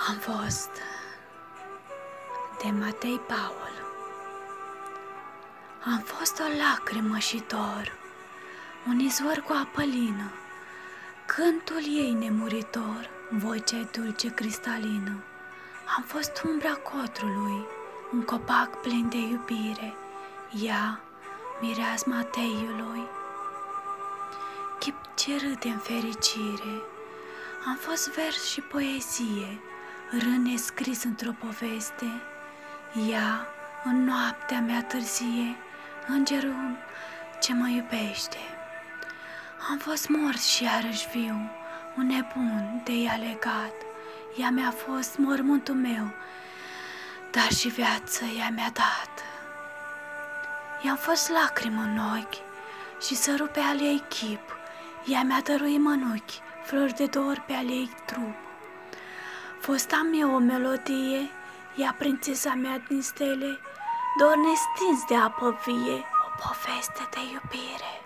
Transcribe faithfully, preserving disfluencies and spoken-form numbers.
Am fost de Matei Paul. Am fost o lacrimă și dor, un izvor cu apă lină, cântul ei nemuritor, vocea dulce cristalină. Am fost umbra cotrului, un copac plin de iubire, ea, mireasma teiului. Chip ce râde în fericire, am fost vers și poezie, râne scris într-o poveste, ea, în noaptea mea târzie, îngerul ce mă iubește. Am fost mort și iarăși viu, un nebun de ea legat, ea mi-a fost mormântul meu, dar și viață ea mi-a dat. I-am fost lacrimă în ochi și săru pe al ei chip, ea mi-a dăruit mănuchi, flori de dor pe al ei trup. Fosta mea o melodie, ea prințesa mea din stele, dor nestins de apă vie, o poveste de iubire.